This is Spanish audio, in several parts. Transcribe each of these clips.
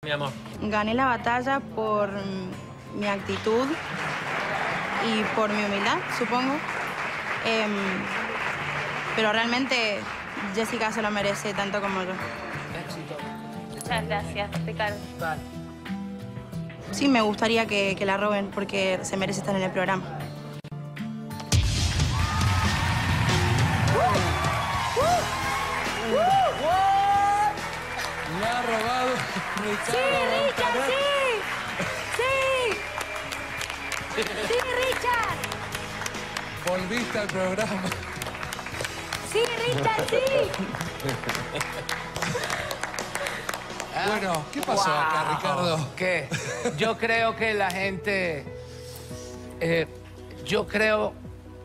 Mi amor. Gané la batalla por mi actitud y por mi humildad, supongo. Pero realmente Jessica se lo merece tanto como yo. Éxito. Muchas gracias, Ricardo. Vale. Sí, me gustaría que la roben porque se merece estar en el programa. Le ha robado Ricardo. ¡Sí, Richard, Montaner. sí! ¡Sí! ¡Sí, Richard! Volviste al programa. ¡Sí, Richard, sí! Bueno, ¿qué pasó acá, Ricardo? ¿Qué? Yo creo que la gente... yo creo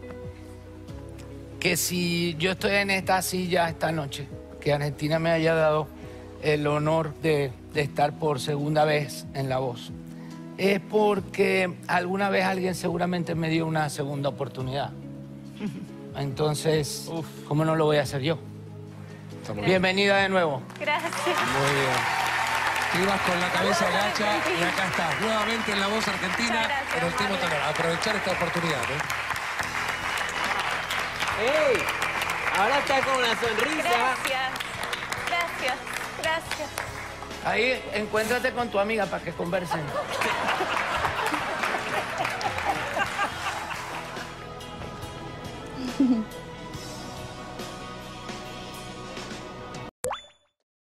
que si yo estoy en esta silla esta noche, que Argentina me haya dado el honor de estar por segunda vez en La Voz, es porque alguna vez alguien seguramente me dio una segunda oportunidad. Entonces, ¿cómo no lo voy a hacer yo? Bienvenida de nuevo. Gracias. Muy bien. Ibas con la cabeza gacha y acá estás, nuevamente en La Voz Argentina, Muchas gracias, en el Timo Mario. Tenor. Aprovechar esta oportunidad, ¿eh? ¡Ey! Ahora está con una sonrisa. Gracias. Gracias. Gracias. Ahí, encuéntrate con tu amiga para que conversen.